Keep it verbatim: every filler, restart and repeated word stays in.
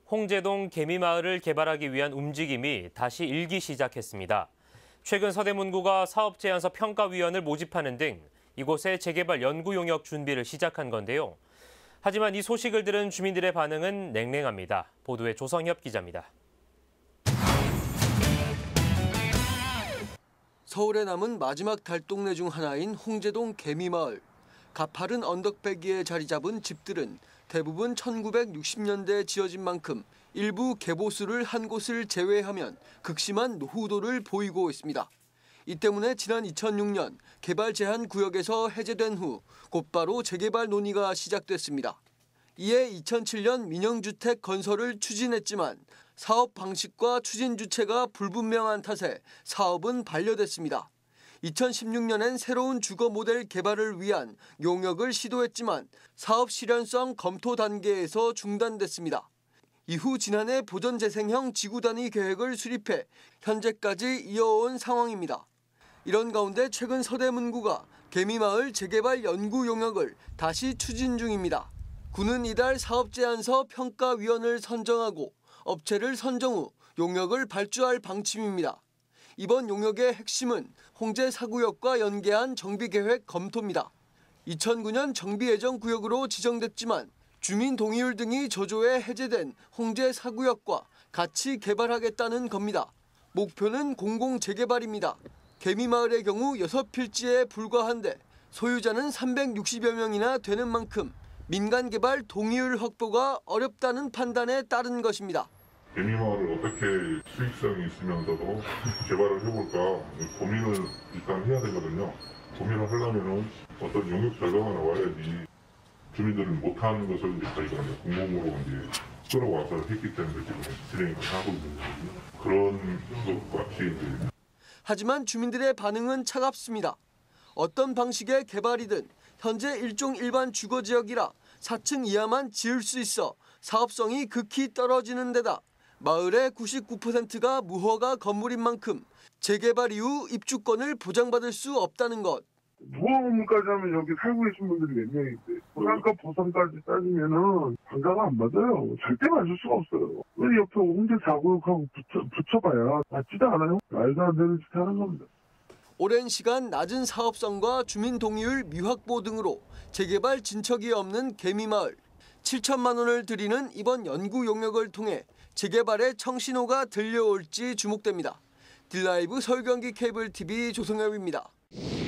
홍제동 개미마을을 개발하기 위한 움직임이 다시 일기 시작했습니다. 최근 서대문구가 사업제안서 평가위원을 모집하는 등 이곳의 재개발 연구 용역 준비를 시작한 건데요. 하지만 이 소식을 들은 주민들의 반응은 냉랭합니다. 보도에 조성엽 기자입니다. 서울에 남은 마지막 달동네 중 하나인 홍제동 개미마을. 가파른 언덕배기에 자리 잡은 집들은 대부분 천구백육십 년대에 지어진 만큼 일부 개보수를 한 곳을 제외하면 극심한 노후도를 보이고 있습니다. 이 때문에 지난 이천육 년 개발 제한 구역에서 해제된 후 곧바로 재개발 논의가 시작됐습니다. 이에 이천칠 년 민영주택 건설을 추진했지만 사업 방식과 추진 주체가 불분명한 탓에 사업은 반려됐습니다. 이천십육 년엔 새로운 주거 모델 개발을 위한 용역을 시도했지만 사업 실현성 검토 단계에서 중단됐습니다. 이후 지난해 보전재생형 지구단위 계획을 수립해 현재까지 이어온 상황입니다. 이런 가운데 최근 서대문구가 개미마을 재개발 연구 용역을 다시 추진 중입니다. 구는 이달 사업제안서 평가위원을 선정하고 업체를 선정 후 용역을 발주할 방침입니다. 이번 용역의 핵심은 홍제 사구역과 연계한 정비계획 검토입니다. 이천구 년 정비예정구역으로 지정됐지만 주민 동의율 등이 저조해 해제된 홍제 사구역과 같이 개발하겠다는 겁니다. 목표는 공공재개발입니다. 개미마을의 경우 여섯 필지에 불과한데 소유자는 삼백육십여 명이나 되는 만큼 민간 개발 동의율 확보가 어렵다는 판단에 따른 것입니다. 개미마을을 어떻게 수익성이 있으면서도 개발을 해볼까 고민을 일단 해야 되거든요. 고민을 하려면 어떤 용역 결과가 나와야지. 주민들은 못하는 것을 저희가 공공으로 이제 끌어와서 했기 때문에 지금 진행을 하고 있는 거거든요. 그런 것 같이 이제. 하지만 주민들의 반응은 차갑습니다. 어떤 방식의 개발이든 현재 일종 일반 주거지역이라 사 층 이하만 지을 수 있어 사업성이 극히 떨어지는 데다 마을의 구십구 퍼센트가 무허가 건물인 만큼 재개발 이후 입주권을 보장받을 수 없다는 것. 무허건물까지 하면 여기 살고 계신 분들이 몇 명인데 보상가 보상까지 따지면은 반가가 안 맞아요. 절대 맞을 수가 없어요. 왜 옆에 홍제 사구역하고 붙여, 붙여봐야 맞지도 않아요. 말도 안 되는 짓 하는 겁니다. 오랜 시간 낮은 사업성과 주민 동의율 미확보 등으로 재개발 진척이 없는 개미마을. 칠천만 원을 들이는 이번 연구 용역을 통해 재개발의 청신호가 들려올지 주목됩니다. 딜라이브 서울 경기 케이블 티비 조성엽입니다.